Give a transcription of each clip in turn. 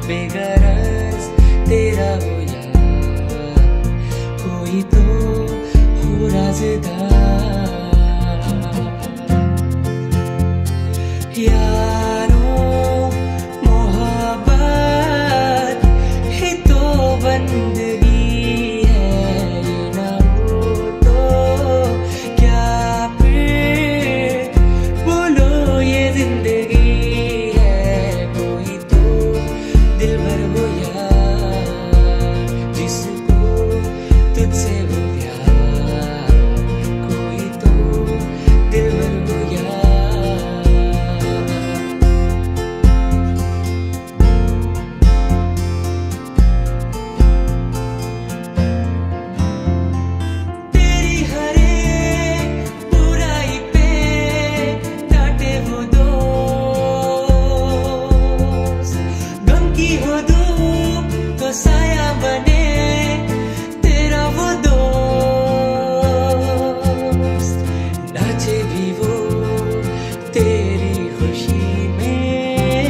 बेगरज तेरा हो यार, कोई तो हो राज़दार। यारों मोहब्बत ही तो बंदगी है, ये ना हो तो क्या फिर बोलो ये जिंदगी है। कोई तो दिलबर हो यार, जिसको तुझसे हो प्यार, कोई तो दिलबर हो यार। तेरी हर एक बुराई पे डांटे वो दोस्त, गम की हो धूप तो साया बने तेरा वो दोस्त। नाचे भी वो तेरी खुशी में,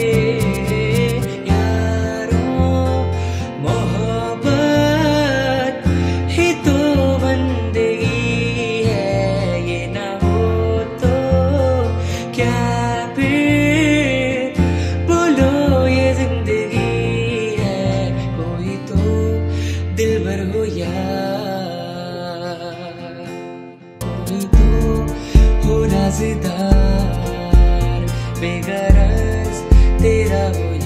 यारों मोहब्बत ही तो बंदगी है, ये ना हो तो क्या फिर बोलो ये जिंदगी है। कोई तो दिलबर हो यार, कोई तो हो राज़दार, बेगरज तेरा हो